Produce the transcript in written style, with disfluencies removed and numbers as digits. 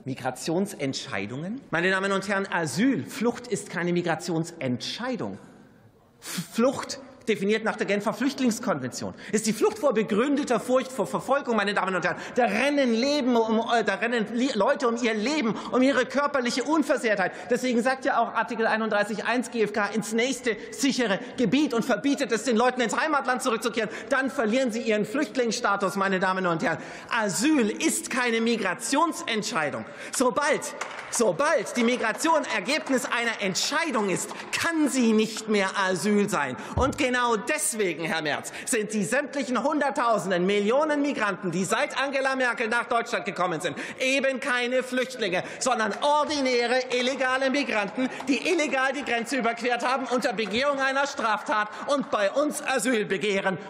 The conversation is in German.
Migrationsentscheidungen? Meine Damen und Herren, Asyl, Flucht ist keine Migrationsentscheidung. Flucht, definiert nach der Genfer Flüchtlingskonvention, ist die Flucht vor begründeter Furcht vor Verfolgung, meine Damen und Herren. Da rennen Leute um ihr Leben, um ihre körperliche Unversehrtheit. Deswegen sagt ja auch Artikel 31.1 GfK ins nächste sichere Gebiet und verbietet es den Leuten, ins Heimatland zurückzukehren. Dann verlieren sie ihren Flüchtlingsstatus, meine Damen und Herren. Asyl ist keine Migrationsentscheidung. Sobald die Migration Ergebnis einer Entscheidung ist, kann sie nicht mehr Asyl sein. Und genau deswegen, Herr Merz, sind die sämtlichen Hunderttausenden, Millionen Migranten, die seit Angela Merkel nach Deutschland gekommen sind, eben keine Flüchtlinge, sondern ordinäre, illegale Migranten, die illegal die Grenze überquert haben unter Begehung einer Straftat und bei uns Asyl begehren.